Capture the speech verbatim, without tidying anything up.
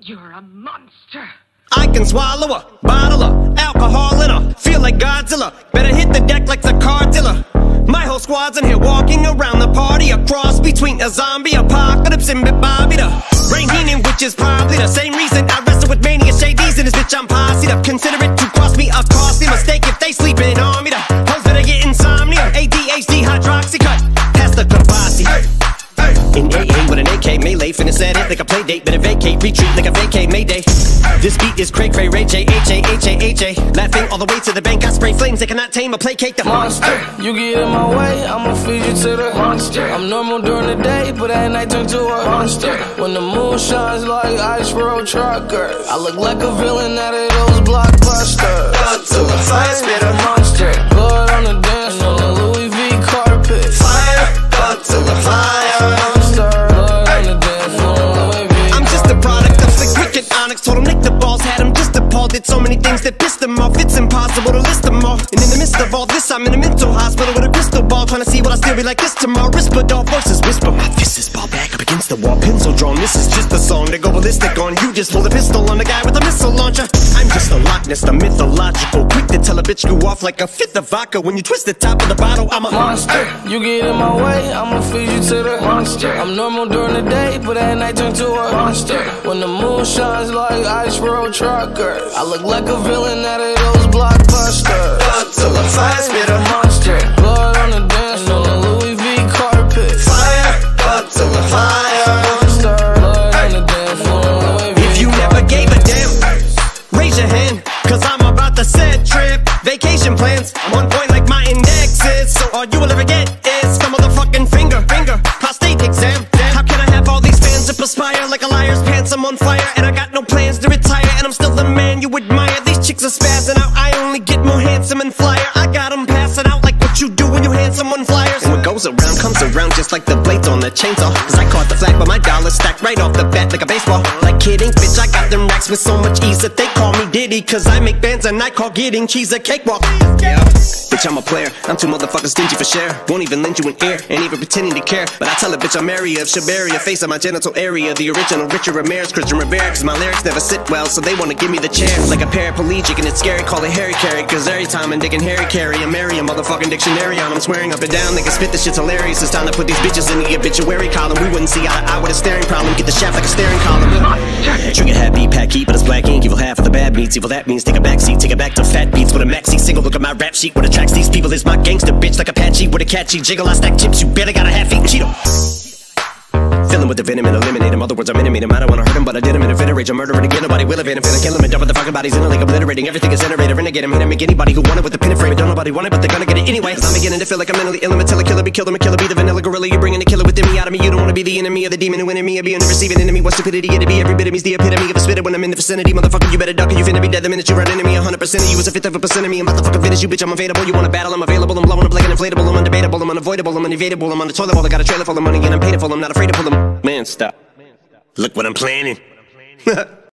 You're a monster. I can swallow a bottle of alcohol in her. Feel like Godzilla. Better hit the deck like the car dealer. My whole squad's in here walking around the party. A cross between a zombie apocalypse and Bobby the Brain Heenan, which is probably the same reason I wrestle with mania. Shady's in this bitch, I'm posse'd up. Consider it to cost me a costly mistake if they sleepin on me. The hoes better get insomnia. A D H D, hydroxycut. Pass the Courvoisi. In A A with an A K melee, finna set it like a playdate. Better vacate, retreat like a vacay, mayday. This beat is cray-cray, H A H A H A H A. Laughing all the way to the bank, I spray flings. They cannot tame or placate the monster. You get in my way, I'ma feed you to the monster. I'm normal during the day, but at night turn to a monster. When the moon shines like ice road truckers, I look like a villain out of those blockbusters. Godzilla, fire, spit a monster. Blood on the dance floor, the Louis V carpet. Fire, Godzilla, fire. Told him lick the balls, had him just appalled. Did so many things that pissed him off. It's impossible to list them all. And in the midst of all this, I'm in a mental hospital with a crystal ball, trying to see what I still be like this tomorrow. Whisper, dog voices whisper. My fist is ball back up against the wall, pencil drawn. This is just a song to go ballistic on. You just pulled a pistol on the guy with a missile launcher. I'm just a Loch Ness, the mythological. Quick to tell a bitch you off like a fifth of vodka. When you twist the top of the bottle, I'm a monster. You get in my way, I'ma feed you to the monster. I'm normal during the day, but at night turn to a monster. When the moon shines like ice road truckers, I look like a villain out of those blockbusters. Godzilla, fire, spit a monster. Blood on the dance floor, the Louis V carpet. Fire, Godzilla, fire. Monster. Blood on the dance floor, Louis V If you never gave a damn, raise your hand, cause I'm about to set trip. Vacation plans, I'm on point like my index is. So all you will ever get is the motherfucking finger, finger, prostate exam. How can I have all these fans that perspire like a liar's pants? I'm on fire and I got no plans to retire, and I'm still the man you admire. These chicks are spazzing out, I only get more handsome and flyer. I got them passing out like what you do when you hand someone flyers. And what goes around comes around just like the blades on the chainsaw. Cause I caught the flag but my dollar's stacked right off the bat like a baseball. Like kidding, bitch, I got them racks with so much ease that they call me Diddy. Cause I make bands and I call getting cheese a cakewalk. Yeah, bitch, I'm a player, I'm too motherfucking stingy for share. Won't even lend you an ear, ain't even pretending to care. But I tell a bitch I'm area of Shabaria, face of my genital area. The original Richard Ramirez, Christian Rivera. Cause my lyrics never sit well, so they wanna give me the chair. Like a paraplegic and it's scary, call it Harry Carry. Cause every time I'm digging Harry Carry, I marry a motherfucking dictionary on. I'm swearing up and down, they can spit, this shit's hilarious. It's time to put these bitches in the obituary column. We wouldn't see eye to eye with a staring problem. Get the shaft like a staring column. Trigger happy, pack heat, but it's black ink. Evil half of the bad meats, evil that means take a back seat. Take it back to fat beats with a maxi single. Look at my rap sheet, what attracts these people is my gangster bitch. Like Apache with a catchy jiggle, I stack chips, you better got a half-eaten Cheeto. Fill him with the venom and eliminate him. Other words, I'm intimate him. I don't wanna hurt him, but I did him in a fit of rage. I'm murdering again, nobody will evade him. Finna kill him and dump the fucking bodies in a lake, obliterating everything is generated. Renegade him, hit him, make anybody who want it with a pin and frame. Don't nobody want it, but they're gonna get it anyway. Cause I'm beginning to feel like I'm mentally ill. I'm until a killer be killed. I'm a killer, be the vanilla gorilla. You're bringing the killer within me out of me. You don't wanna be the enemy of the demon who in me. Or being the receiving enemy. What stupidity it'd be. Every bit of me's the epitome of a spitter when I'm in the vicinity. Motherfucker, you better duck or you finna be dead the minute you run into me. one hundred percent of you is a fifth of a percent of me. I'm about to fucking finish you, bitch. I'm available. You wanna battle? I'm available. I'm blowing up like an inflatable. I'm undebatable. I'm unavoidable. I'm unevadable. I'm on the toilet bowl. I got a trailer full of money and I'm paid for. I'm not afraid to pull them. Man, stop. Look what I'm planning.